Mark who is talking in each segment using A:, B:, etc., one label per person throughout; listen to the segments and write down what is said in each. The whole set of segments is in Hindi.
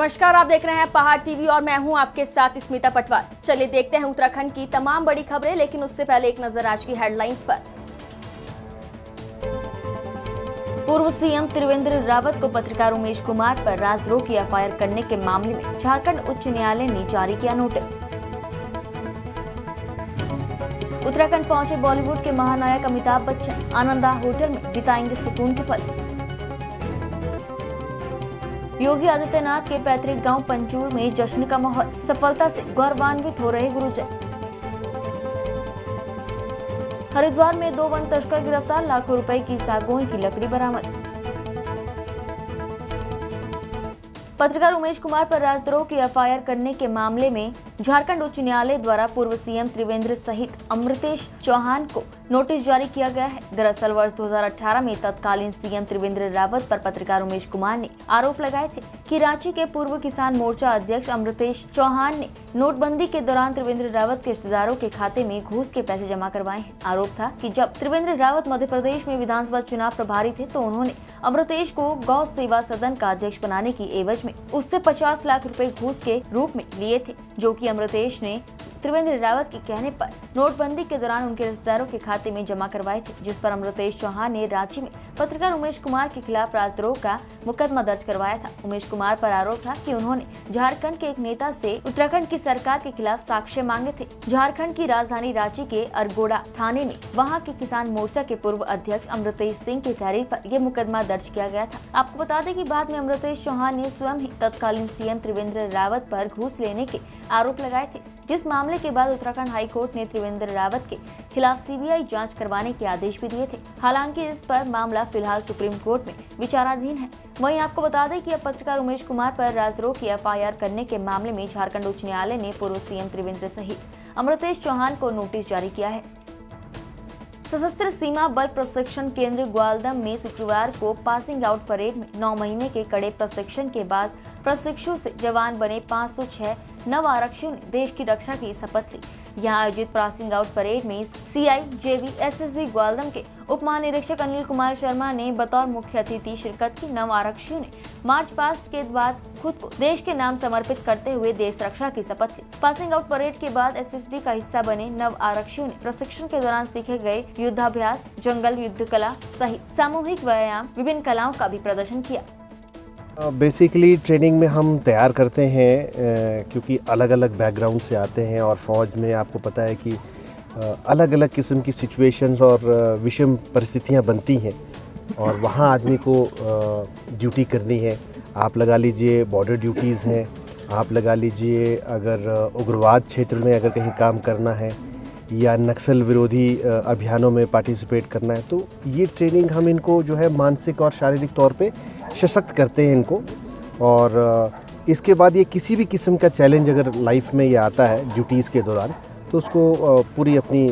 A: नमस्कार, आप देख रहे हैं पहाड़ टीवी और मैं हूं आपके साथ स्मिता पटवार। चलिए देखते हैं उत्तराखंड की तमाम बड़ी खबरें, लेकिन उससे पहले एक नजर आज की हेडलाइंस पर। पूर्व सीएम त्रिवेंद्र रावत को पत्रकार उमेश कुमार पर राजद्रोह की एफआईआर करने के मामले में झारखंड उच्च न्यायालय ने जारी किया नोटिस। उत्तराखंड पहुंचे बॉलीवुड के महानायक अमिताभ बच्चन, आनंदा होटल में बिताएंगे सुकून के पल। योगी आदित्यनाथ के पैतृक गांव पंचूर में जश्न का माहौल, सफलता से गौरवान्वित हो रहे गुरुजन। हरिद्वार में 2 वन तस्कर गिरफ्तार, लाखों रुपए की सागौन की लकड़ी बरामद। पत्रकार उमेश कुमार पर राजद्रोह की एफआईआर करने के मामले में झारखंड उच्च न्यायालय द्वारा पूर्व सीएम त्रिवेंद्र सहित अमृतेश चौहान को नोटिस जारी किया गया है। दरअसल वर्ष 2018 में तत्कालीन सीएम त्रिवेंद्र रावत पर पत्रकार उमेश कुमार ने आरोप लगाए थे कि रांची के पूर्व किसान मोर्चा अध्यक्ष अमृतेश चौहान ने नोटबंदी के दौरान त्रिवेंद्र रावत के रिश्तेदारों के खाते में घूस के पैसे जमा करवाए हैं। आरोप था कि जब त्रिवेंद्र रावत मध्य प्रदेश में विधानसभा चुनाव प्रभारी थे तो उन्होंने अमृतेश को गौ सेवा सदन का अध्यक्ष बनाने की एवज में उससे 50 लाख रुपए घूस के रूप में लिए थे, जो कि अमृतेश ने त्रिवेंद्र रावत के कहने पर नोटबंदी के दौरान उनके रिश्तेदारों के खाते में जमा करवाए थे, जिस पर अमृतेश चौहान ने रांची में पत्रकार उमेश कुमार के खिलाफ राजद्रोह का मुकदमा दर्ज करवाया था। उमेश कुमार पर आरोप था कि उन्होंने झारखंड के एक नेता से उत्तराखंड की सरकार के खिलाफ साक्ष्य मांगे थे। झारखंड की राजधानी रांची के अरगोड़ा थाने में वहां के किसान मोर्चा के पूर्व अध्यक्ष अमृतेश सिंह की तहरीर पर यह मुकदमा दर्ज किया गया था। आपको बता दें कि बाद में अमृतेश चौहान ने स्वयं ही तत्कालीन सीएम त्रिवेंद्र रावत पर घूस लेने के आरोप लगाए थे, जिस मामले के बाद उत्तराखंड हाई कोर्ट ने त्रिवेंद्र रावत के खिलाफ सीबीआई जांच करवाने के आदेश भी दिए थे। हालांकि इस पर मामला फिलहाल सुप्रीम कोर्ट में विचाराधीन है। वहीं आपको बता दें कि अब पत्रकार उमेश कुमार पर राजद्रोह की एफआईआर करने के मामले में झारखंड उच्च न्यायालय ने पूर्व सीएम त्रिवेंद्र सहित अमृतेश चौहान को नोटिस जारी किया है। सशस्त्र सीमा बल प्रशिक्षण केंद्र ग्वालदम में शुक्रवार को पासिंग आउट परेड में 9 महीने के कड़े प्रशिक्षण के बाद प्रशिक्षु से जवान बने 506 नव आरक्षियों ने देश की रक्षा की शपथ ली। यहां आयोजित पासिंग आउट परेड में सीआईजेवी एसएसबी ग्वालदम के उप महानिरीक्षक अनिल कुमार शर्मा ने बतौर मुख्य अतिथि शिरकत की। नव आरक्षियों ने मार्च पास्ट के बाद खुद को देश के नाम समर्पित करते हुए देश रक्षा की शपथ ली। पासिंग आउट परेड के बाद एसएसबी का हिस्सा बने नव आरक्षियों ने प्रशिक्षण के दौरान सीखे गए युद्धाभ्यास, जंगल युद्ध कला सहित सामूहिक व्यायाम, विभिन्न कलाओं का भी प्रदर्शन किया।
B: बेसिकली ट्रेनिंग में हम तैयार करते हैं क्योंकि अलग अलग बैकग्राउंड से आते हैं और फ़ौज में आपको पता है कि अलग अलग किस्म की सिचुएशंस और विषम परिस्थितियां बनती हैं और वहाँ आदमी को ड्यूटी करनी है। आप लगा लीजिए बॉर्डर ड्यूटीज़ हैं, आप लगा लीजिए अगर उग्रवाद क्षेत्र में अगर कहीं काम करना है या नक्सल विरोधी अभियानों में पार्टिसिपेट करना है, तो ये ट्रेनिंग हम इनको जो है मानसिक और शारीरिक तौर पे सशक्त करते हैं इनको। और इसके बाद ये किसी भी किस्म का चैलेंज अगर लाइफ में ये आता है ड्यूटीज़ के दौरान, तो उसको पूरी अपनी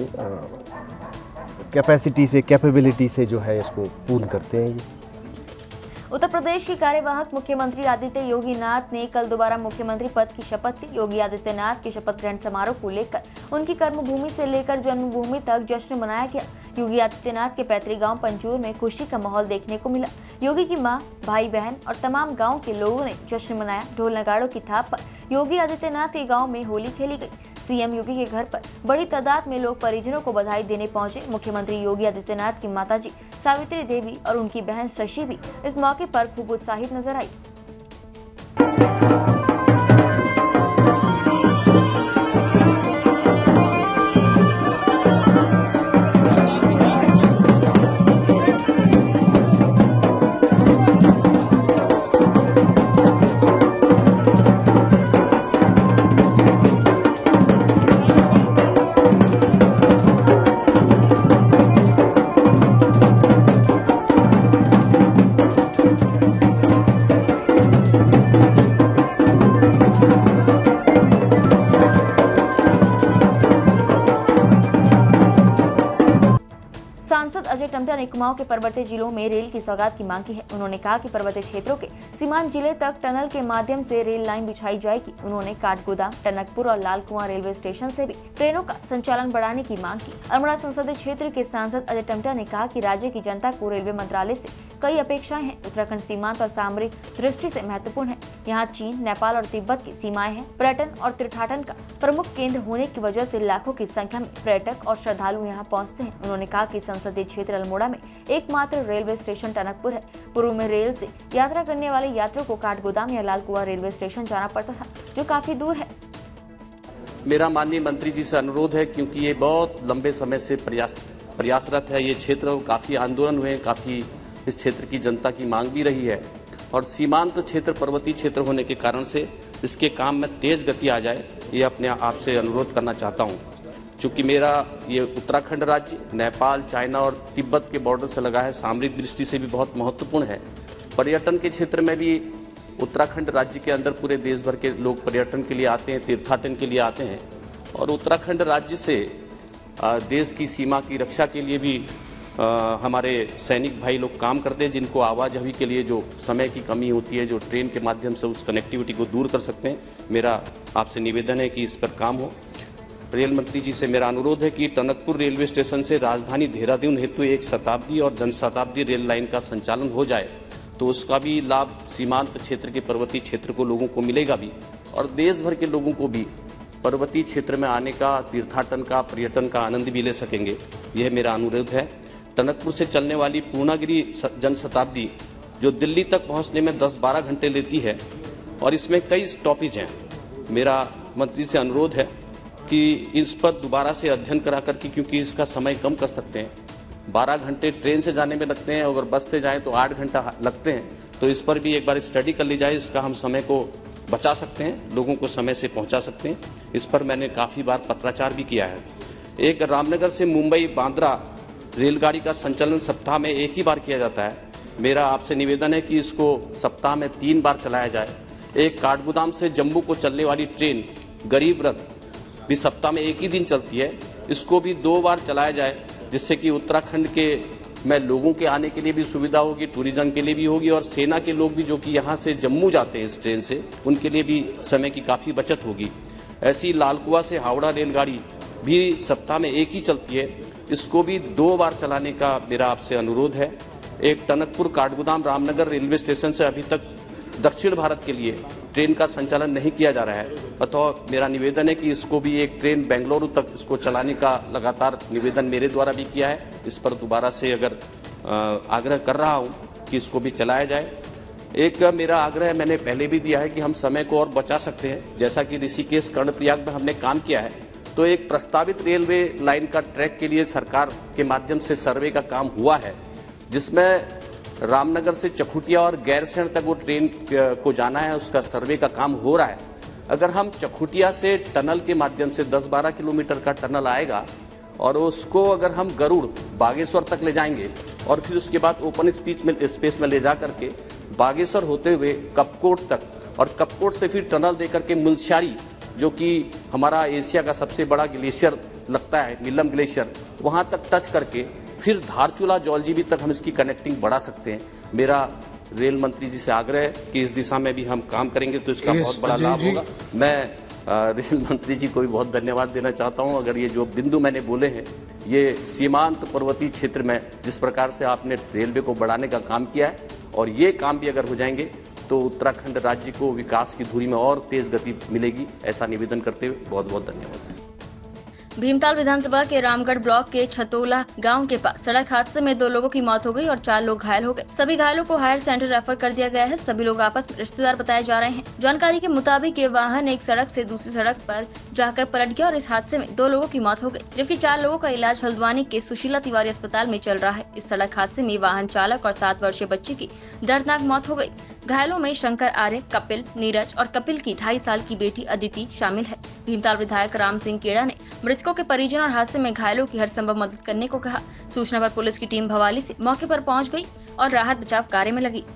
B: कैपेसिटी से, कैपेबिलिटी से जो है इसको पूर्ण करते हैं। ये
A: उत्तर प्रदेश के कार्यवाहक मुख्यमंत्री आदित्य योगी नाथ ने कल दोबारा मुख्यमंत्री पद की शपथ ली। योगी आदित्यनाथ के शपथ ग्रहण समारोह को लेकर उनकी कर्मभूमि से लेकर जन्मभूमि तक जश्न मनाया गया। योगी आदित्यनाथ के पैतृक गांव पंचूर में खुशी का माहौल देखने को मिला। योगी की मां, भाई बहन और तमाम गांव के लोगों ने जश्न मनाया। ढोल नगाड़ों की थाप पर योगी आदित्यनाथ के गांव में होली खेली गई। सीएम योगी के घर पर बड़ी तादाद में लोग परिजनों को बधाई देने पहुंचे। मुख्यमंत्री योगी आदित्यनाथ की माताजी सावित्री देवी और उनकी बहन शशि भी इस मौके पर खूब उत्साहित नजर आई। टम्टा ने कुमाऊं के पर्वतीय जिलों में रेल की सौगात की मांग की है। उन्होंने कहा कि पर्वतीय क्षेत्रों के सीमांत जिले तक टनल के माध्यम से रेल लाइन बिछाई जाएगी। उन्होंने काठगोदाम, टनकपुर और लाल कुआं रेलवे स्टेशन से भी ट्रेनों का संचालन बढ़ाने की मांग की। अल्मोड़ा संसदीय क्षेत्र के सांसद अजय टम्टा ने कहा कि राज्य की जनता को रेलवे मंत्रालय से कई अपेक्षाएं हैं। उत्तराखंड सीमांत और सामरिक दृष्टि से महत्वपूर्ण है। यहाँ चीन, नेपाल और तिब्बत की सीमाएं हैं। पर्यटन और तीर्थाटन का प्रमुख केंद्र होने की वजह से लाखों की संख्या में पर्यटक और श्रद्धालु यहाँ पहुँचते हैं। उन्होंने कहा कि संसदीय क्षेत्र अल्मोड़ा में एकमात्र रेलवे स्टेशन टनकपुर है। पूर्व में रेल से यात्रा करने वाले यात्रियों को काठगोदाम या लाल कुआं रेलवे स्टेशन जाना पड़ता था, जो काफी दूर है।
C: मेरा माननीय मंत्री जी से अनुरोध है, क्योंकि ये बहुत लंबे समय से प्रयासरत है ये क्षेत्र, काफी आंदोलन हुए, काफी इस क्षेत्र की जनता की मांग भी रही है और सीमांत क्षेत्र पर्वतीय क्षेत्र होने के कारण से इसके काम में तेज गति आ जाए, ये अपने आप से अनुरोध करना चाहता हूँ। चूँकि मेरा ये उत्तराखंड राज्य नेपाल, चाइना और तिब्बत के बॉर्डर से लगा है, सामरिक दृष्टि से भी बहुत महत्वपूर्ण है। पर्यटन के क्षेत्र में भी उत्तराखंड राज्य के अंदर पूरे देश भर के लोग पर्यटन के लिए आते हैं, तीर्थाटन के लिए आते हैं और उत्तराखंड राज्य से देश की सीमा की रक्षा के लिए भी हमारे सैनिक भाई लोग काम करते हैं, जिनको आवाजाही के लिए जो समय की कमी होती है, जो ट्रेन के माध्यम से उस कनेक्टिविटी को दूर कर सकते हैं। मेरा आपसे निवेदन है कि इस पर काम हो। रेल मंत्री जी से मेरा अनुरोध है कि टनकपुर रेलवे स्टेशन से राजधानी देहरादून हेतु 1 शताब्दी और जनशताब्दी रेल लाइन का संचालन हो जाए तो उसका भी लाभ सीमांत क्षेत्र के पर्वतीय क्षेत्र को लोगों को मिलेगा भी और देश भर के लोगों को भी पर्वतीय क्षेत्र में आने का, तीर्थाटन का, पर्यटन का आनंद भी ले सकेंगे। यह मेरा अनुरोध है। टनकपुर से चलने वाली पूर्णागिरी जनशताब्दी जो दिल्ली तक पहुंचने में 10-12 घंटे लेती है और इसमें कई स्टॉपेज हैं। मेरा मंत्री से अनुरोध है कि इस पर दोबारा से अध्ययन करा करके, क्योंकि इसका समय कम कर सकते हैं। 12 घंटे ट्रेन से जाने में लगते हैं, अगर बस से जाएं तो 8 घंटा लगते हैं, तो इस पर भी एक बार स्टडी कर ली जाए। इसका हम समय को बचा सकते हैं, लोगों को समय से पहुंचा सकते हैं। इस पर मैंने काफ़ी बार पत्राचार भी किया है। एक रामनगर से मुंबई बांद्रा रेलगाड़ी का संचालन सप्ताह में 1 ही बार किया जाता है। मेरा आपसे निवेदन है कि इसको सप्ताह में 3 बार चलाया जाए। एक काठगोदाम से जम्मू को चलने वाली ट्रेन गरीब रथ भी सप्ताह में 1 ही दिन चलती है, इसको भी 2 बार चलाया जाए, जिससे कि उत्तराखंड के में लोगों के आने के लिए भी सुविधा होगी, टूरिज्म के लिए भी होगी और सेना के लोग भी जो कि यहाँ से जम्मू जाते हैं इस ट्रेन से, उनके लिए भी समय की काफ़ी बचत होगी। ऐसी लाल कुआं से हावड़ा रेलगाड़ी भी सप्ताह में 1 ही चलती है, इसको भी 2 बार चलाने का मेरा आपसे अनुरोध है। एक टनकपुर काठगोदाम रामनगर रेलवे स्टेशन से अभी तक दक्षिण भारत के लिए ट्रेन का संचालन नहीं किया जा रहा है, अतः मेरा निवेदन है कि इसको भी एक ट्रेन बेंगलुरु तक इसको चलाने का लगातार निवेदन मेरे द्वारा भी किया है। इस पर दोबारा से अगर आग्रह कर रहा हूँ कि इसको भी चलाया जाए। एक मेरा आग्रह मैंने पहले भी दिया है कि हम समय को और बचा सकते हैं। जैसा कि ऋषिकेश कर्णप्रयाग में हमने काम किया है, तो एक प्रस्तावित रेलवे लाइन का ट्रैक के लिए सरकार के माध्यम से सर्वे का काम हुआ है, जिसमें रामनगर से चखुटिया और गैरसैंण तक वो ट्रेन को जाना है, उसका सर्वे का काम हो रहा है। अगर हम चखुटिया से टनल के माध्यम से 10-12 किलोमीटर का टनल आएगा और उसको अगर हम गरुड़ बागेश्वर तक ले जाएंगे और फिर उसके बाद ओपन स्पेस में ले जा करके बागेश्वर होते हुए कपकोट तक और कपकोट से फिर टनल दे करके मुलस्यारी, जो कि हमारा एशिया का सबसे बड़ा ग्लेशियर लगता है, नीलम ग्लेशियर, वहाँ तक टच करके फिर धारचूला जौलजीबी तक हम इसकी कनेक्टिंग बढ़ा सकते हैं। मेरा रेल मंत्री जी से आग्रह है कि इस दिशा में भी हम काम करेंगे तो इसका बहुत बड़ा लाभ होगा। मैं रेल मंत्री जी को भी बहुत धन्यवाद देना चाहता हूं। अगर ये जो बिंदु मैंने बोले हैं, ये सीमांत पर्वतीय क्षेत्र में जिस प्रकार से आपने रेलवे को बढ़ाने का काम किया है और ये काम भी अगर हो जाएंगे तो उत्तराखंड राज्य को विकास की धुरी में और तेज गति मिलेगी। ऐसा निवेदन करते हुए बहुत बहुत धन्यवाद।
A: भीमताल विधानसभा के रामगढ़ ब्लॉक के छतोला गांव के पास सड़क हादसे में 2 लोगों की मौत हो गई और 4 लोग घायल हो गए। सभी घायलों को हायर सेंटर रेफर कर दिया गया है। सभी लोग आपस में रिश्तेदार बताए जा रहे हैं। जानकारी के मुताबिक ये वाहन एक सड़क से दूसरी सड़क पर जाकर पलट गया और इस हादसे में 2 लोगों की मौत हो गई, जबकि 4 लोगों का इलाज हल्द्वानी के सुशीला तिवारी अस्पताल में चल रहा है। इस सड़क हादसे में वाहन चालक और 7 वर्षीय बच्चे की दर्दनाक मौत हो गई। घायलों में शंकर आर्य, कपिल, नीरज और कपिल की 2.5 साल की बेटी अदिति शामिल है। भीमताल विधायक राम सिंह केड़ा ने मृतकों के परिजन और हादसे में घायलों की हर संभव मदद करने को कहा। सूचना पर पुलिस की टीम भवाली से मौके पर पहुंच गई और राहत बचाव कार्य में लगी।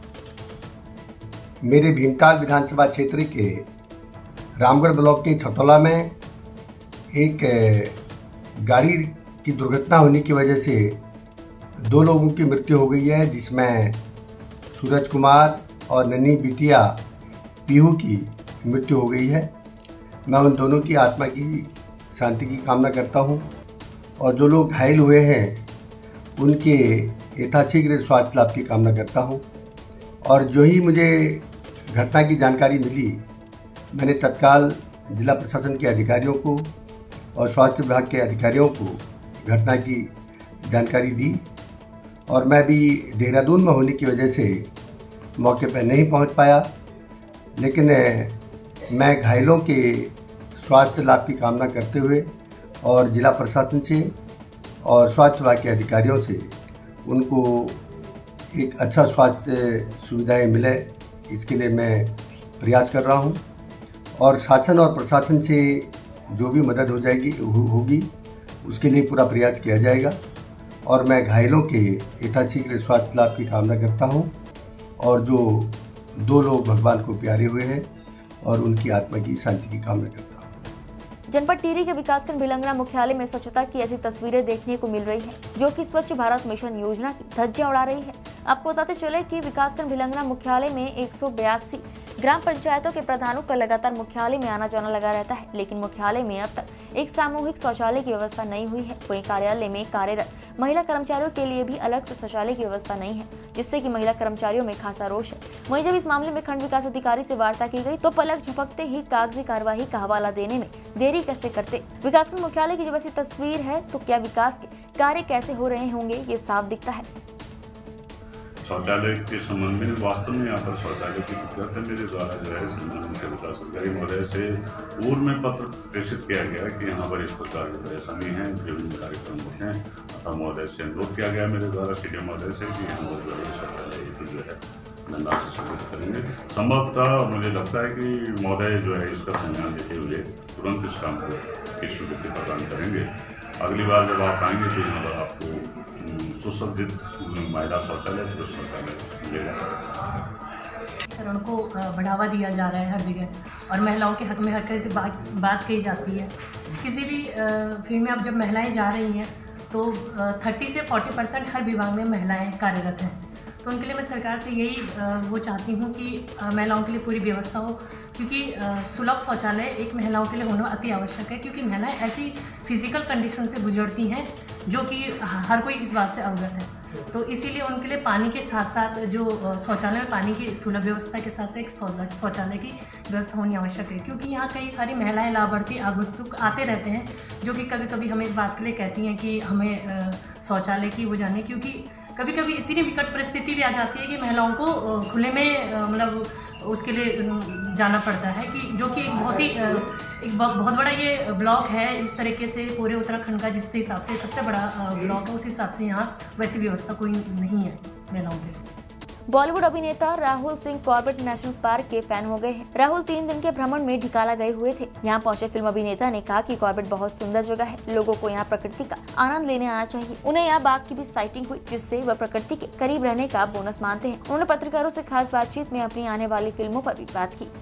D: मेरे भीमताल विधानसभा क्षेत्र के रामगढ़ ब्लॉक के छतौला में एक गाड़ी की दुर्घटना होने की वजह से 2 लोगों की मृत्यु हो गई है, जिसमें सूरज कुमार और नन्ही बिटिया पीहू की मृत्यु हो गई है। मैं उन दोनों की आत्मा की शांति की कामना करता हूं और जो लोग घायल हुए हैं उनके यथाशीघ्र स्वास्थ्य लाभ की कामना करता हूं। और जो ही मुझे घटना की जानकारी मिली, मैंने तत्काल जिला प्रशासन के अधिकारियों को और स्वास्थ्य विभाग के अधिकारियों को घटना की जानकारी दी और मैं भी देहरादून में होने की वजह से मौके पर नहीं पहुंच पाया, लेकिन मैं घायलों के स्वास्थ्य लाभ की कामना करते हुए और जिला प्रशासन से और स्वास्थ्य विभाग के अधिकारियों से उनको एक अच्छा स्वास्थ्य सुविधाएं मिले, इसके लिए मैं प्रयास कर रहा हूं और शासन और प्रशासन से जो भी मदद होगी उसके लिए पूरा प्रयास किया जाएगा और मैं घायलों के यथाशीघ्र स्वास्थ्य लाभ की कामना करता हूं और जो 2 लोग भगवान को प्यारे हुए हैं और उनकी आत्मा की शांति की कामना करता हूं।
A: जनपद टिहरी के विकासखंड भिलंगना मुख्यालय में स्वच्छता की ऐसी तस्वीरें देखने को मिल रही है जो कि स्वच्छ भारत मिशन योजना की धज्जियां उड़ा रही है। आपको बताते चले कि विकासखंड भिलंगना मुख्यालय में 182 ग्राम पंचायतों के प्रधानों का लगातार मुख्यालय में आना जाना लगा रहता है, लेकिन मुख्यालय में अब तक एक सामूहिक शौचालय की व्यवस्था नहीं हुई है। वहीं कार्यालय में कार्यरत महिला कर्मचारियों के लिए भी अलग से शौचालय की व्यवस्था नहीं है, जिससे कि महिला कर्मचारियों में खासा रोष है। वहीं जब इस मामले में खंड विकास अधिकारी से वार्ता की गई तो पलक झपकते ही कागजी कार्यवाही का हवाला देने में देरी कैसे करते। विकासखंड मुख्यालय की जब ऐसी तस्वीर है तो क्या विकास के कार्य कैसे हो रहे होंगे, ये साफ दिखता है।
E: शौचालय के संबंध में वास्तव में यहाँ पर शौचालय की दिक्कत है। मेरे द्वारा जो है संबंध मुख्य विकास अधिकारी महोदय से पूर्व में पत्र प्रेषित किया गया कि यहाँ पर इस प्रकार की परेशानी है, विभिन्न कार्यक्रम होते हैं, अतः महोदय से अनुरोध किया गया मेरे द्वारा सीडीएम महोदय से कि यहाँ पर जो है शौचालय की जो है धनराशि से सुविधा करेंगे। संभवतः मुझे लगता है कि महोदय जो है इसका संज्ञान लेते हुए तुरंत इस काम को की स्वीकृति प्रदान करेंगे। अगली बार जब आप आएंगे तो यहाँ पर आपको सुसज्जित महिला शौचालय, पुरुष शौचालय मिलेगा।
F: को बढ़ावा दिया जा रहा है हर जगह और महिलाओं के हक में हर तरह बात कही जाती है। किसी भी फील्ड में अब जब महिलाएं जा रही हैं तो 30 से 40% हर विभाग में महिलाएं कार्यरत हैं। तो उनके लिए मैं सरकार से यही वो चाहती हूँ कि महिलाओं के लिए पूरी व्यवस्था हो, क्योंकि सुलभ शौचालय एक महिलाओं के लिए होना अति आवश्यक है, क्योंकि महिलाएं ऐसी फिजिकल कंडीशन से गुजरती हैं जो कि हर कोई इस बात से अवगत है। तो इसीलिए उनके लिए पानी के साथ साथ जो शौचालय में पानी की सुलभ व्यवस्था के साथ साथ एक शौचालय की व्यवस्था होनी आवश्यक है, क्योंकि यहाँ कई सारी महिलाएं लाभार्थी आगंतुक आते रहते हैं जो कि कभी कभी हमें इस बात के लिए कहती हैं कि हमें शौचालय की वो जाने, क्योंकि कभी कभी इतनी विकट परिस्थिति भी आ जाती है कि महिलाओं को खुले में मतलब उसके लिए जाना पड़ता है, कि जो कि एक बहुत बड़ा ये ब्लॉक है इस तरीके से पूरे उत्तराखंड का, जिस हिसाब से सबसे बड़ा ब्लॉक है, उस हिसाब से यहाँ वैसी व्यवस्था कोई नहीं है महिलाओं के लिए।
A: बॉलीवुड अभिनेता Rahul Singh Corbett National Park के फैन हो गए हैं। राहुल 3 दिन के भ्रमण में ढिकाला गए हुए थे। यहाँ पहुंचे फिल्म अभिनेता ने कहा कि कॉर्बेट बहुत सुंदर जगह है, लोगों को यहाँ प्रकृति का आनंद लेने आना चाहिए। उन्हें यहाँ बाघ की भी साइटिंग हुई, जिससे वह प्रकृति के करीब रहने का बोनस मानते हैं। उन्होंने पत्रकारों से खास बातचीत में अपनी आने वाली फिल्मों पर भी बात की।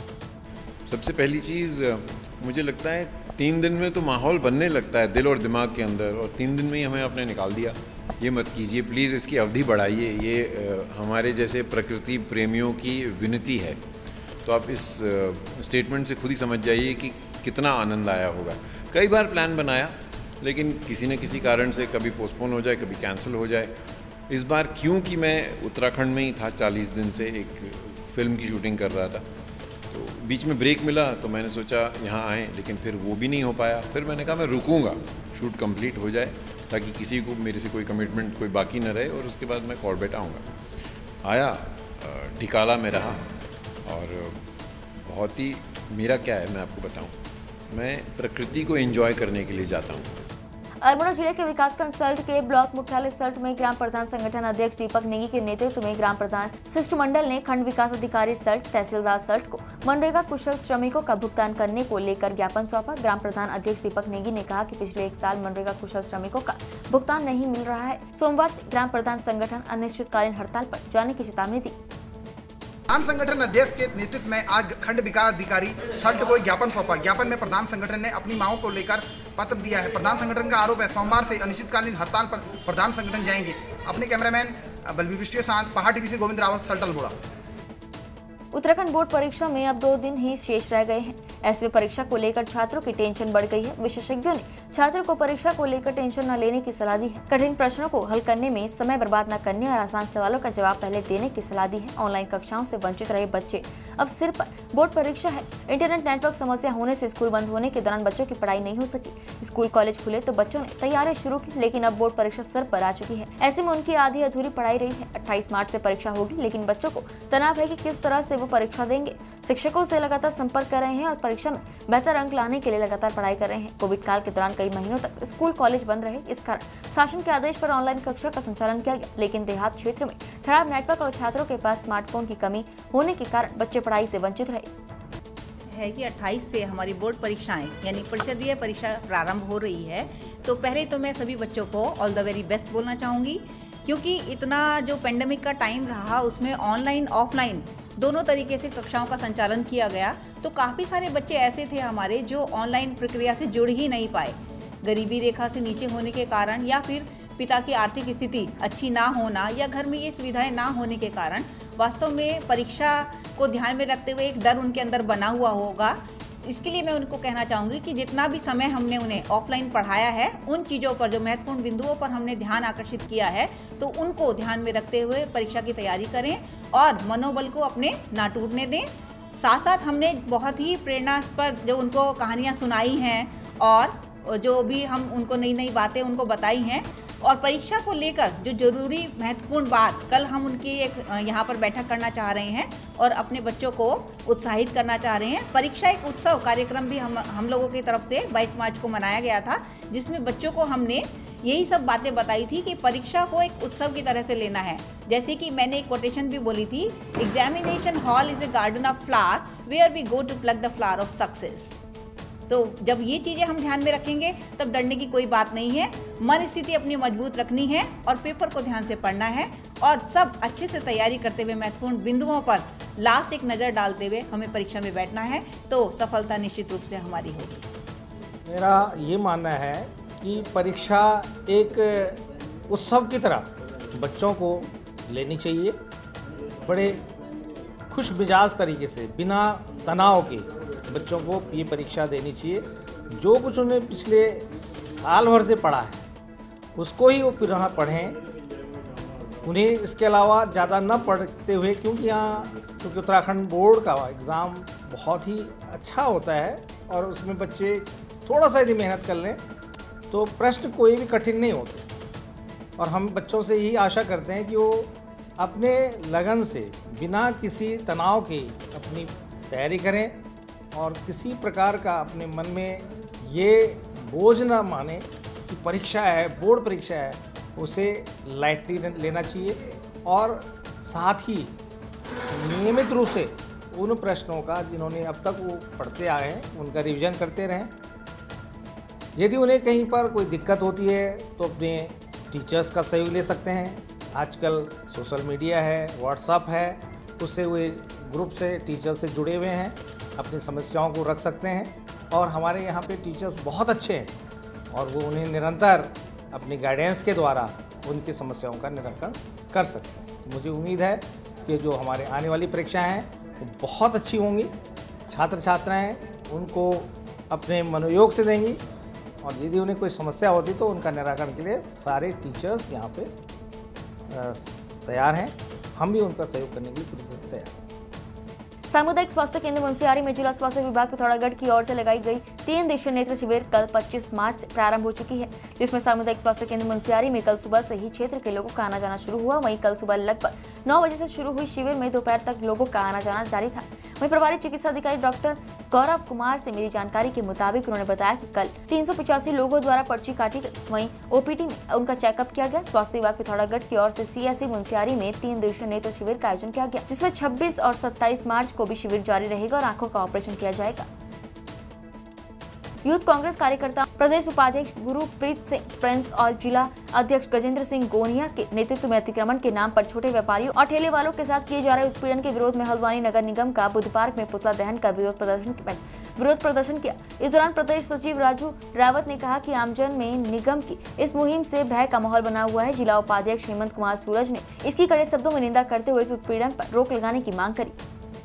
G: सबसे पहली चीज़ मुझे लगता है 3 दिन में तो माहौल बनने लगता है दिल और दिमाग के अंदर, और 3 दिन में ही हमें आपने निकाल दिया। ये मत कीजिए प्लीज़, इसकी अवधि बढ़ाइए। ये हमारे जैसे प्रकृति प्रेमियों की विनती है। तो आप इस स्टेटमेंट से खुद ही समझ जाइए कि कितना आनंद आया होगा। कई बार प्लान बनाया, लेकिन किसी न किसी कारण से कभी पोस्टपोन हो जाए, कभी कैंसिल हो जाए। इस बार क्योंकि मैं उत्तराखंड में ही था 40 दिन से, एक फ़िल्म की शूटिंग कर रहा था, तो बीच में ब्रेक मिला तो मैंने सोचा यहाँ आएँ, लेकिन फिर वो भी नहीं हो पाया। फिर मैंने कहा मैं रुकूँगा, शूट कंप्लीट हो जाए, ताकि किसी को मेरे से कोई कमिटमेंट कोई बाकी न रहे, और उसके बाद मैं कॉर्बेट आऊँगा। आया, ढिकाला में रहा, और बहुत ही मेरा क्या है मैं आपको बताऊँ, मैं प्रकृति को एंजॉय करने के लिए जाता हूँ।
A: अल्मोड़ा जिले के विकासखंड सल्ट के ब्लॉक मुख्यालय सल्ट में ग्राम प्रधान संगठन अध्यक्ष दीपक नेगी के नेतृत्व में ग्राम प्रधान शिष्टमंडल ने खंड विकास अधिकारी सल्ट, तहसीलदार सल्ट को मनरेगा कुशल श्रमिकों का भुगतान करने को लेकर ज्ञापन सौंपा। ग्राम प्रधान अध्यक्ष दीपक नेगी ने कहा कि पिछले 1 साल मनरेगा कुशल श्रमिकों का भुगतान नहीं मिल रहा है। सोमवार से ग्राम प्रधान संगठन अनिश्चितकालीन हड़ताल पर जाने की चेतावनी दी।
H: प्रधान संगठन अध्यक्ष के नेतृत्व में आज खंड विकास अधिकारी सल्ट को एक ज्ञापन सौंपा। ज्ञापन में प्रधान संगठन ने अपनी मांगों को लेकर पत्र दिया है। प्रधान संगठन का आरोप है सोमवार से अनिश्चितकालीन हड़ताल पर प्रधान संगठन जाएंगे। अपने कैमरामैन बलबीर के साथ पहाड़ टीवी से गोविंद रावत, सल्ट अल्मोड़ा।
A: उत्तराखंड बोर्ड परीक्षा में अब 2 दिन ही शेष रह गए हैं। ऐसे में परीक्षा को लेकर छात्रों की टेंशन बढ़ गई है। विशेषज्ञों ने छात्रों को परीक्षा को लेकर टेंशन न लेने की सलाह दी है। कठिन प्रश्नों को हल करने में समय बर्बाद न करने और आसान सवालों का जवाब पहले देने की सलाह दी है। ऑनलाइन कक्षाओं से वंचित रहे बच्चे अब सिर पर बोर्ड परीक्षा है। इंटरनेट नेटवर्क समस्या होने से स्कूल बंद होने के दौरान बच्चों की पढ़ाई नहीं हो सकी। स्कूल कॉलेज खुले तो बच्चों ने तैयारी शुरू की, लेकिन अब बोर्ड परीक्षा सर पर आ चुकी है। ऐसे में उनकी आधी अधूरी पढ़ाई रही है। 28 मार्च से परीक्षा होगी, लेकिन बच्चों को तनाव है कि किस तरह से वो परीक्षा देंगे। शिक्षकों से लगातार संपर्क कर रहे हैं और परीक्षा में बेहतर अंक लाने के लिए लगातार पढ़ाई कर रहे हैं। कोविड काल के दौरान कई महीनों तक स्कूल कॉलेज बंद रहे। इस कारण शासन के आदेश पर ऑनलाइन कक्षा का संचालन किया गया, लेकिन देहात क्षेत्र में खराब नेटवर्क और छात्रों के पास स्मार्टफोन की कमी होने के कारण बच्चे पढ़ाई से वंचित रहे।
I: है कि 28 से हमारी बोर्ड परीक्षाएं यानी परिषदीय परीक्षा प्रारंभ हो रही है। तो पहले तो मैं सभी बच्चों को ऑल द वेरी बेस्ट बोलना चाहूँगी, क्योंकि इतना जो पेंडेमिक का टाइम रहा उसमें ऑनलाइन ऑफलाइन दोनों तरीके से कक्षाओं का संचालन किया गया। तो काफ़ी सारे बच्चे ऐसे थे हमारे जो ऑनलाइन प्रक्रिया से जुड़ ही नहीं पाए, गरीबी रेखा से नीचे होने के कारण, या फिर पिता की आर्थिक स्थिति अच्छी ना होना, या घर में ये सुविधाएं ना होने के कारण वास्तव में परीक्षा को ध्यान में रखते हुए एक डर उनके अंदर बना हुआ होगा। इसके लिए मैं उनको कहना चाहूँगी कि जितना भी समय हमने उन्हें ऑफलाइन पढ़ाया है, उन चीज़ों पर जो महत्वपूर्ण बिंदुओं पर हमने ध्यान आकर्षित किया है, तो उनको ध्यान में रखते हुए परीक्षा की तैयारी करें और मनोबल को अपने ना टूटने दें। साथ साथ हमने बहुत ही प्रेरणास्पद जो उनको कहानियाँ सुनाई हैं और जो भी हम उनको नई नई बातें उनको बताई हैं, और परीक्षा को लेकर जो जरूरी महत्वपूर्ण बात कल हम उनकी एक यहाँ पर बैठक करना चाह रहे हैं और अपने बच्चों को उत्साहित करना चाह रहे हैं। परीक्षा एक उत्सव कार्यक्रम भी हम लोगों की तरफ से 22 मार्च को मनाया गया था, जिसमें बच्चों को हमने यही सब बातें बताई थी कि परीक्षा को एक उत्सव की तरह से लेना है। जैसे कि मैंने एक कोटेशन भी बोली थी, examination hall is a garden of flower where we go to pluck the flower of success. तो जब ये चीज़ें हम ध्यान में रखेंगे तब डरने की कोई बात नहीं है। मन स्थिति अपनी मजबूत रखनी है और पेपर को ध्यान से पढ़ना है, और सब अच्छे से तैयारी करते हुए महत्वपूर्ण बिंदुओं पर लास्ट एक नज़र डालते हुए हमें परीक्षा में बैठना है, तो सफलता निश्चित रूप से हमारी होगी।
J: मेरा ये मानना है कि परीक्षा एक उत्सव की तरह बच्चों को लेनी चाहिए। बड़े खुश मिजाज तरीके से, बिना तनाव के बच्चों को ये परीक्षा देनी चाहिए। जो कुछ उन्हें पिछले साल भर से पढ़ा है उसको ही वो फिर पढ़ें। उन्हें इसके अलावा ज़्यादा न पढ़ते हुए, क्योंकि उत्तराखंड बोर्ड का एग्ज़ाम बहुत ही अच्छा होता है और उसमें बच्चे थोड़ा सा यदि मेहनत कर लें तो प्रश्न कोई भी कठिन नहीं होते। और हम बच्चों से यही आशा करते हैं कि वो अपने लगन से बिना किसी तनाव के अपनी तैयारी करें और किसी प्रकार का अपने मन में ये बोझ ना माने कि परीक्षा है, बोर्ड परीक्षा है, उसे लाइटली लेना चाहिए। और साथ ही नियमित रूप से उन प्रश्नों का जिन्होंने अब तक वो पढ़ते आए हैं उनका रिवीजन करते रहें। यदि उन्हें कहीं पर कोई दिक्कत होती है तो अपने टीचर्स का सहयोग ले सकते हैं। आजकल सोशल मीडिया है, व्हाट्सएप है, उससे वे ग्रुप से टीचर से जुड़े हुए हैं, अपनी समस्याओं को रख सकते हैं। और हमारे यहाँ पे टीचर्स बहुत अच्छे हैं और वो उन्हें निरंतर अपनी गाइडेंस के द्वारा उनकी समस्याओं का निराकरण कर सकते हैं। तो मुझे उम्मीद है कि जो हमारे आने वाली परीक्षाएं हैं वो बहुत अच्छी होंगी। छात्र छात्राएं उनको अपने मनोयोग से देंगी और यदि उन्हें कोई समस्या होती तो उनका निराकरण के लिए सारे टीचर्स यहाँ पे तैयार हैं। हम भी उनका सहयोग करने के लिए पूरी तरह तैयार हैं।
A: सामुदायिक स्वास्थ्य केंद्र मुंसियारी में जिला स्वास्थ्य विभाग पिथौरागढ़ की ओर से लगाई गई 3 दिवसीय नेत्र शिविर कल 25 मार्च से प्रारंभ हो चुकी है, जिसमें सामुदायिक स्वास्थ्य केंद्र मुंसियारी में कल सुबह से ही क्षेत्र के लोगों का आना जाना शुरू हुआ। वहीं कल सुबह लगभग 9 बजे से शुरू हुई शिविर में दोपहर तक लोगों का आना जाना जारी था। वहीं प्रभारी चिकित्सा अधिकारी डॉक्टर गौरव कुमार से मिली जानकारी के मुताबिक उन्होंने बताया कि कल 385 लोगों द्वारा पर्ची काटी गई। वहीं ओपीडी में उनका चेकअप किया गया। स्वास्थ्य विभाग पिथौरागढ़ की ओर से सीएससी मुंसियारी में 3 दिवसीय नेत्र शिविर का आयोजन किया गया, जिसमें 26 और 27 मार्च को भी शिविर जारी रहेगा और आंखों का ऑपरेशन किया जाएगा। यूथ कांग्रेस कार्यकर्ता प्रदेश उपाध्यक्ष गुरुप्रीत सिंह प्रिंस और जिला अध्यक्ष गजेंद्र सिंह गोनिया के नेतृत्व में अतिक्रमण के नाम पर छोटे व्यापारियों और ठेले वालों के साथ किए जा रहे उत्पीड़न के विरोध में हल्द्वानी नगर निगम का बुध पार्क में पुतला दहन का विरोध प्रदर्शन किया। इस दौरान प्रदेश सचिव राजू रावत ने कहा कि आमजन में निगम की इस मुहिम से भय का माहौल बना हुआ है। जिला उपाध्यक्ष हेमंत कुमार सूरज ने इसकी कड़े शब्दों में निंदा करते हुए इस उत्पीड़न पर रोक लगाने की मांग करी।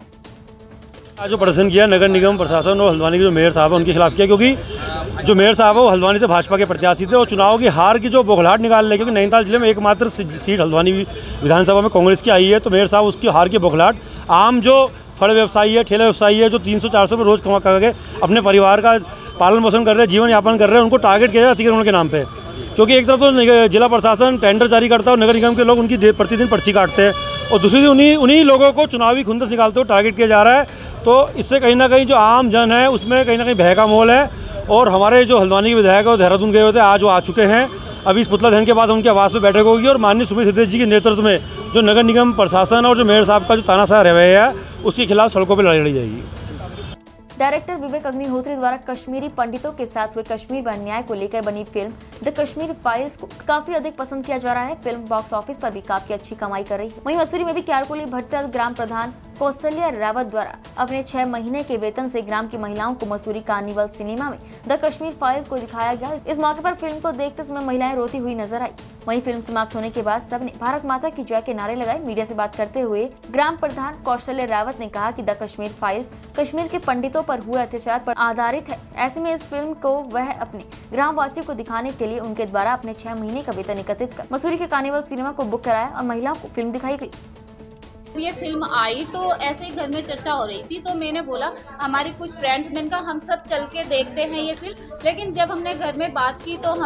K: आज जो प्रदर्शन किया नगर निगम प्रशासन और हल्द्वानी के जो मेयर साहब है उनके खिलाफ किया, क्योंकि जो मेयर साहब है वो हल्द्वानी से भाजपा के प्रत्याशी थे और चुनाव की हार की जो बौखलाहट निकाल ले, क्योंकि नैनीताल जिले में एकमात्र सीट हल्द्वानी विधानसभा में कांग्रेस की आई है, तो मेयर साहब उसकी हार की बौखलाहट आम जो फल व्यवसायी है, ठेला व्यवसायी है, जो 300-400 रुपये रोज कमा करके अपने परिवार का पालन पोषण कर रहे हैं, जीवन यापन कर रहे हैं, उनको टारगेट किया जाए अतिक्रमण के नाम पे। क्योंकि एक तरफ तो जिला प्रशासन टेंडर जारी करता है और नगर निगम के लोग उनकी प्रतिदिन पर्ची काटते हैं और दूसरी उन्हीं लोगों को चुनावी खुंदस निकालते हुए टारगेट किया जा रहा है। तो इससे कहीं ना कहीं जो आम जन है उसमें कहीं ना कहीं भय का माहौल है। और हमारे जो हल्द्वानी के विधायक है वो देहरादून गए हुए थे, आज वो आ चुके हैं। अभी इस पुतला दहन के बाद उनके आवास में बैठक होगी और माननीय सुमित सिद्धेश जी के नेतृत्व में जो नगर निगम प्रशासन और जो मेयर साहब का जो तानाशाह रवैया है उसके खिलाफ सड़कों पर लड़ाई लड़ी जाएगी।
A: डायरेक्टर विवेक अग्निहोत्री द्वारा कश्मीरी पंडितों के साथ हुए कश्मीर में अन्याय को लेकर बनी फिल्म द कश्मीर फाइल्स को काफी अधिक पसंद किया जा रहा है। फिल्म बॉक्स ऑफिस पर भी काफी अच्छी कमाई कर रही है। वहीं मसूरी में भी क्यारकोली भट्टल ग्राम प्रधान कौशल्या रावत द्वारा अपने 6 महीने के वेतन से ग्राम की महिलाओं को मसूरी कार्निवल सिनेमा में द कश्मीर फाइल्स को दिखाया गया। इस मौके पर फिल्म को देखते समय महिलाएं रोती हुई नजर आई। वहीं फिल्म समाप्त होने के बाद सबने भारत माता की जय के नारे लगाए। मीडिया से बात करते हुए ग्राम प्रधान कौशल्या रावत ने कहा कि द कश्मीर फाइल्स कश्मीर के पंडितों पर हुए अत्याचार पर आधारित है। ऐसे में इस फिल्म को वह अपने ग्राम वासियों को दिखाने के लिए उनके द्वारा अपने 6 महीने का वेतन एकत्रित कर मसूरी के कार्निवल सिनेमा को बुक कराया और महिलाओं को फिल्म दिखाई गई।
L: ये फिल्म आई तो ऐसे ही घर में चर्चा हो रही थी, तो मैंने बोला हमारी कुछ फ्रेंड्स मैंने कहा हम सब चल के देखते हैं ये फिल्म। लेकिन जब हमने घर में बात की तो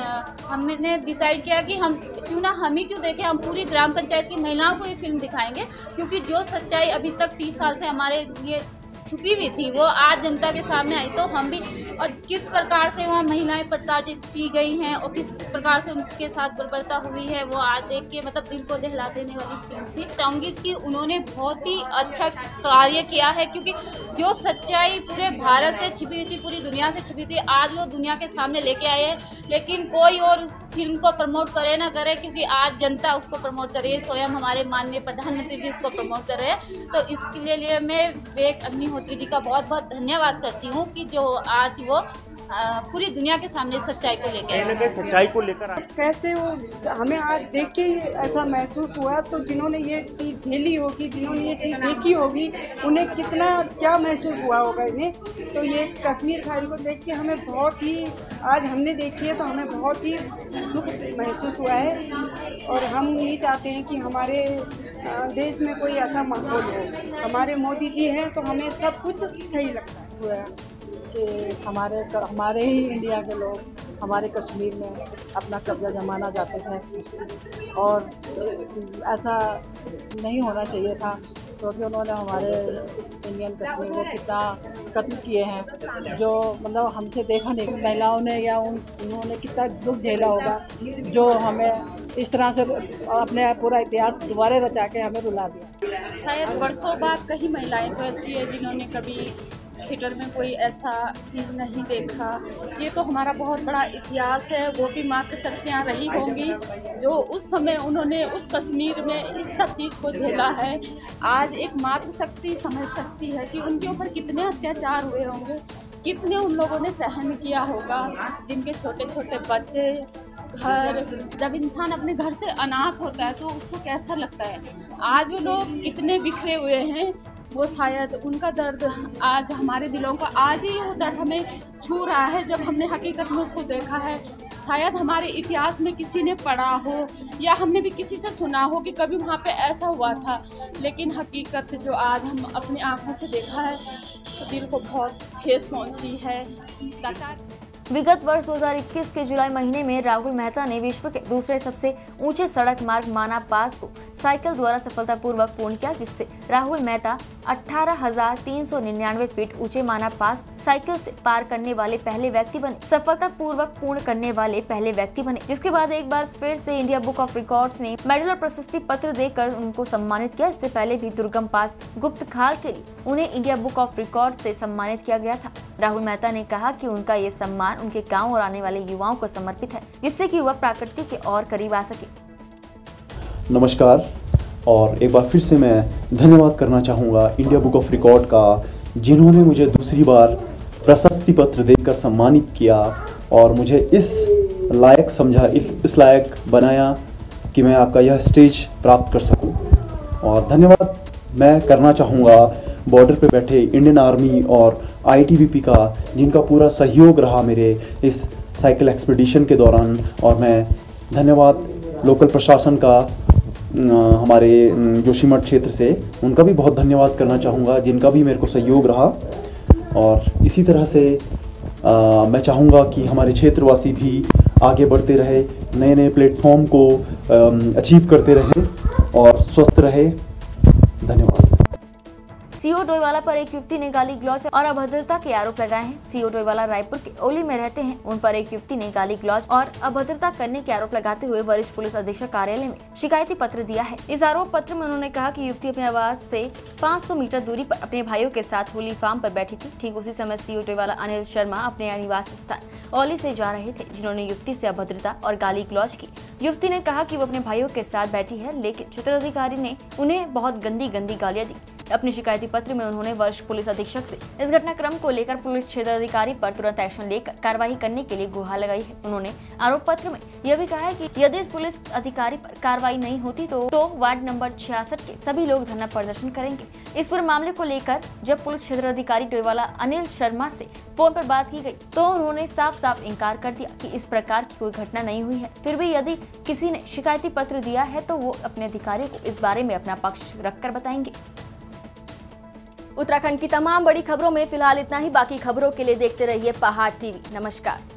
L: हमने डिसाइड किया कि हम क्यों ना हम ही क्यों देखें, हम पूरी ग्राम पंचायत की महिलाओं को ये फिल्म दिखाएंगे। क्योंकि जो सच्चाई अभी तक 30 साल से हमारे लिए छुपी हुई थी वो आज जनता के सामने आई। तो हम भी, और किस प्रकार से वहाँ महिलाएं प्रताड़ित की गई हैं और किस प्रकार से उनके साथ बर्बरता हुई है, वो आज देख के मतलब दिल को दहला देने वाली फिल्म थी। चाहूँगी कि उन्होंने बहुत ही अच्छा कार्य किया है, क्योंकि जो सच्चाई पूरे भारत से छिपी हुई थी, पूरी दुनिया से छिपी थी, आज वो दुनिया के सामने लेके आए हैं। लेकिन कोई और फिल्म को प्रमोट करे ना करे, क्योंकि आज जनता उसको प्रमोट कर रही है, स्वयं हमारे माननीय प्रधानमंत्री जी इसको प्रमोट कर रहे हैं। तो इसके लिए मैं विवेक अग्निहोत्री जी का बहुत बहुत धन्यवाद करती हूँ कि जो आज वो पूरी दुनिया के सामने सच्चाई को लेकर
M: कैसे वो हमें आज देख के ऐसा महसूस हुआ। तो जिन्होंने ये चीज़ झेली होगी, जिन्होंने ये चीज़ देखी होगी, उन्हें कितना क्या महसूस हुआ होगा इन्हें। तो ये कश्मीर फाइल को देख के हमें बहुत ही, आज हमने देखी है तो हमें बहुत ही दुख महसूस हुआ है। और हम ये चाहते हैं कि हमारे देश में कोई ऐसा माहौल हो। हमारे मोदी जी हैं तो हमें सब कुछ सही लगता है कि हमारे ही इंडिया के लोग हमारे कश्मीर में अपना कब्जा जमाना चाहते थे और ऐसा नहीं होना चाहिए था, क्योंकि उन्होंने हमारे इंडियन कश्मीर में कितना कत्ल किए हैं, जो मतलब हमसे देखा नहीं महिलाओं ने, या उन्होंने कितना दुख झेला होगा, जो हमें इस तरह से अपने पूरा इतिहास दोबारा रचा के हमें रुला दिया।
L: शायद वर्षों बाद कई महिलाएं तो ऐसी है जिन्होंने कभी थिएटर में कोई ऐसा चीज़ नहीं देखा। ये तो हमारा बहुत बड़ा इतिहास है। वो भी मातृ शक्तियाँ रही होंगी जो उस समय उन्होंने उस कश्मीर में इस सब चीज़ को झेला है। आज एक मातृ शक्ति समझ सकती है कि उनके ऊपर कितने अत्याचार हुए होंगे, कितने उन लोगों ने सहन किया होगा, जिनके छोटे छोटे बच्चे घर, जब इंसान अपने घर से अनाथ होता है तो उसको कैसा लगता है। आज वो लोग कितने बिखरे हुए हैं, वो शायद उनका दर्द आज हमारे दिलों का, आज ही वो दर्द हमें छू रहा है जब हमने हकीकत में उसको देखा है। शायद हमारे इतिहास में किसी ने पढ़ा हो या हमने भी किसी से सुना हो कि कभी वहाँ पे ऐसा हुआ था, लेकिन हकीकत जो आज हम अपनी आंखों से देखा है तो दिल को बहुत ठेस पहुँची है।
A: विगत वर्ष 2021 के जुलाई महीने में राहुल मेहता ने विश्व के दूसरे सबसे ऊंचे सड़क मार्ग माना पास को साइकिल द्वारा सफलतापूर्वक पूर्ण किया, जिससे राहुल मेहता 18,399 फीट ऊंचे माना पास साइकिल से पार करने वाले पहले व्यक्ति बने, सफलतापूर्वक पूर्ण करने वाले पहले व्यक्ति बने। जिसके बाद एक बार फिर से इंडिया बुक ऑफ रिकॉर्ड्स ने मेडल और प्रशस्ति पत्र देकर उनको सम्मानित किया। इससे पहले भी दुर्गम पास गुप्त खाल के लिए उन्हें इंडिया बुक ऑफ रिकॉर्ड से सम्मानित किया गया था। राहुल मेहता ने कहा कि उनका ये सम्मान उनके गाँव और आने वाले युवाओं को समर्पित है, जिससे कि वह प्रकृति के और करीब आ सके।
N: नमस्कार, और एक बार फिर से मैं धन्यवाद करना चाहूँगा इंडिया बुक ऑफ रिकॉर्ड का, जिन्होंने मुझे दूसरी बार प्रशस्ति पत्र देकर सम्मानित किया और मुझे इस लायक समझा, इस लायक बनाया कि मैं आपका यह स्टेज प्राप्त कर सकूं। और धन्यवाद मैं करना चाहूँगा बॉर्डर पे बैठे इंडियन आर्मी और ITBP का, जिनका पूरा सहयोग रहा मेरे इस साइकिल एक्सपीडिशन के दौरान। और मैं धन्यवाद लोकल प्रशासन का, हमारे जोशीमठ क्षेत्र से, उनका भी बहुत धन्यवाद करना चाहूँगा, जिनका भी मेरे को सहयोग रहा। और इसी तरह से मैं चाहूँगा कि हमारे क्षेत्रवासी भी आगे बढ़ते रहे, नए नए प्लेटफॉर्म को अचीव करते रहे और स्वस्थ रहे। धन्यवाद।
A: सीओ डोईवाला पर एक युवती ने गाली गलौज और अभद्रता के आरोप लगाए हैं। सीओ डोईवाला रायपुर के ओली में रहते हैं। उन पर एक युवती ने गाली गलौज और अभद्रता करने के आरोप लगाते हुए वरिष्ठ पुलिस अधीक्षक कार्यालय में शिकायती पत्र दिया है। इस आरोप पत्र में उन्होंने कहा कि युवती अपने आवास से 500 मीटर दूरी पर अपने भाइयों के साथ होली फार्म पर बैठी थी। ठीक उसी समय सीओ डोईवाला अनिल शर्मा अपने निवास स्थान ओली से जा रहे थे, जिन्होंने युवती से अभद्रता और गाली गलौज की। युवती ने कहा कि वो अपने भाइयों के साथ बैठी है, लेकिन क्षेत्राधिकारी ने उन्हें बहुत गंदी गालियां दी। अपने शिकायती पत्र में उन्होंने वरिष्ठ पुलिस अधीक्षक से इस घटनाक्रम को लेकर पुलिस क्षेत्राधिकारी पर तुरंत एक्शन लेकर कार्रवाई करने के लिए गुहार लगाई है। उन्होंने आरोप पत्र में यह भी कहा है कि यदि इस पुलिस अधिकारी पर कार्रवाई नहीं होती तो वार्ड नंबर 66 के सभी लोग धरना प्रदर्शन करेंगे। इस पूरे मामले को लेकर जब पुलिस क्षेत्राधिकारी डोईवाला अनिल शर्मा से फोन पर बात की गई तो उन्होंने साफ साफ इंकार कर दिया कि इस प्रकार की कोई घटना नहीं हुई है। फिर भी यदि किसी ने शिकायती पत्र दिया है तो वो अपने अधिकारियों को इस बारे में अपना पक्ष रखकर बताएंगे। उत्तराखंड की तमाम बड़ी खबरों में फिलहाल इतना ही। बाकी खबरों के लिए देखते रहिए पहाड़ टीवी। नमस्कार।